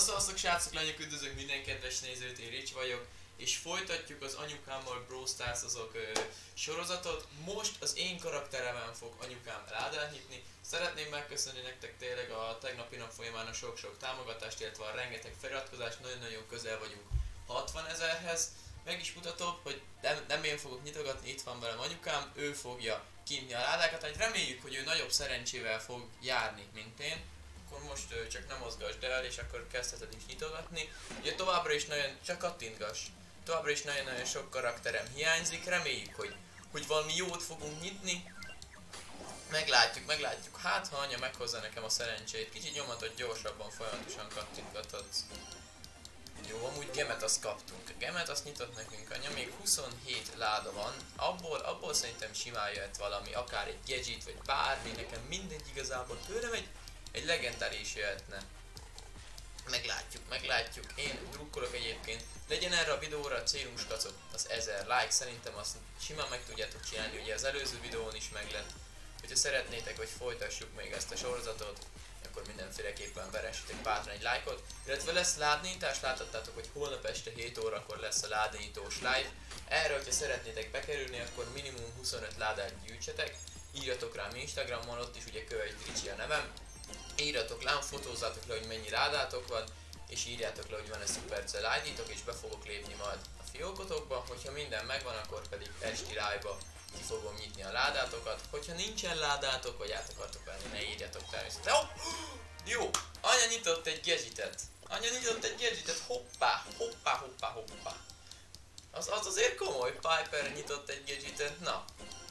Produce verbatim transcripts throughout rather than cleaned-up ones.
Szevasztok srácok, lányok, üdvözlök minden kedves nézőt, én Rich vagyok, és folytatjuk az anyukámmal Brawl Stars azok ö, sorozatot. Most az én karakteremen fog anyukám ládát nyitni. Szeretném megköszönni nektek tényleg a tegnapi nap folyamán a sok-sok támogatást, illetve a rengeteg feliratkozást, nagyon-nagyon közel vagyunk hatvanezerhez. Meg is mutatom, hogy nem, nem én fogok nyitogatni, itt van velem anyukám, ő fogja kinyitni a ládákat, hát reméljük, hogy ő nagyobb szerencsével fog járni, mint én. Akkor most ö, csak nem mozgasd el, és akkor kezdheted is nyitogatni. Ugye továbbra is nagyon, csak kattintgass. Továbbra is nagyon-nagyon sok karakterem hiányzik, reméljük, hogy, hogy valami jót fogunk nyitni. Meglátjuk, meglátjuk. Hát, ha anya meghozza nekem a szerencsét, kicsit nyomatod gyorsabban, folyamatosan kattintgatodsz. Jó, amúgy gemet azt kaptunk. Gemet azt nyitott nekünk anya, még huszonhét láda van. Abból, abból szerintem simán jöhet valami, akár egy gadget, vagy bármi, nekem mindegy igazából. Tőlem egy, egy legendáris jöhetne. Meglátjuk, meglátjuk. Én drukkolok egyébként. Legyen erre a videóra a célunk, skacok, az ezer like. Szerintem azt simán meg tudjátok csinálni, ugye az előző videón is meg lett. Hogyha szeretnétek, hogy folytassuk még ezt a sorozatot, akkor mindenféleképpen veressetek bátran egy lájkot. Illetve lesz ládnyitás, láthattátok, hogy holnap este hét órakor lesz a ládnyitós live. Erre, hogyha szeretnétek bekerülni, akkor minimum huszonöt ládát gyűjtsetek. Írjatok rám Instagramon, ott is ugye kövesd Ricsi a nevem. Írjatok le, fotózzátok le, hogy mennyi ládátok van, és írjátok le, hogy van-e szupercell I D-tok, és be fogok lépni majd a fiókotokba. Hogyha minden megvan, akkor pedig esti live-ba ki fogom nyitni a ládátokat. Hogyha nincsen ládátok, vagy át akartok venni, ne írjatok természetesen. Oh! Jó! Anya nyitott egy gadgetet. Anya nyitott egy gadgetet. Hoppá, hoppá, hoppá, hoppá. Az, az azért komoly. Piper nyitott egy gadgetet. Na.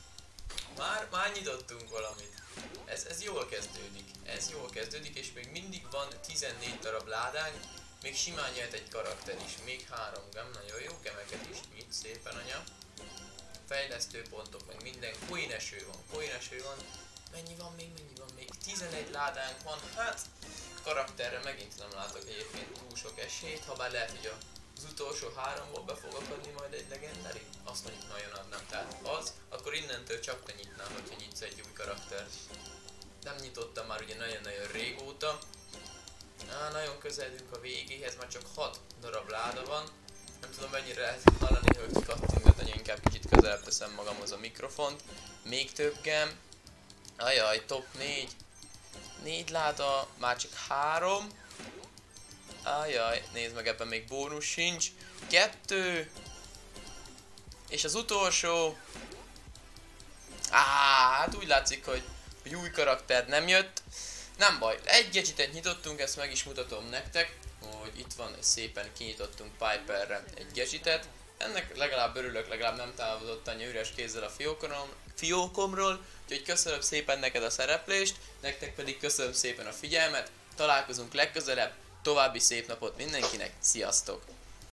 Már, már nyitottunk valamit. Ez, ez jól kezdődik. Ez jól kezdődik, és még mindig van tizennégy darab ládánk. Még simán jöhet egy karakter is. Még három gem. Nagyon jó gemeket is nyit szépen anya. Fejlesztőpontok, meg minden. Coineső van, coineső van. Mennyi van még, mennyi van még? tizenegy ládánk van. Hát, karakterre megint nem látok egyébként túl sok esélyt. Habár lehet, hogy az utolsó háromból be fog akadni majd egy legendary. Azt mondjuk nagyon adnám. Tehát az, akkor innentől csak te nyitnál, hogyha nyitsz egy új karaktert. Nem nyitottam már ugye nagyon-nagyon régóta. Á, nagyon közelünk a végéhez, már csak hat darab láda van. Nem tudom mennyire lehet hallani, hogy kattingat, anya, inkább kicsit közelebb teszem magamhoz a mikrofont. Még több gem. Ajaj, top négy. négy láda, már csak három. Ajaj, nézd meg, ebben még bónusz sincs. kettő. És az utolsó. Á, hát úgy látszik, hogy, hogy új karakter nem jött. Nem baj, egy gadgetet nyitottunk, ezt meg is mutatom nektek, hogy itt van, szépen kinyitottunk Piperre egy gadgetet. Ennek legalább örülök, legalább nem távozott anya üres kézzel a fiókomról, fiókomról, úgyhogy köszönöm szépen neked a szereplést, nektek pedig köszönöm szépen a figyelmet, találkozunk legközelebb, további szép napot mindenkinek, sziasztok!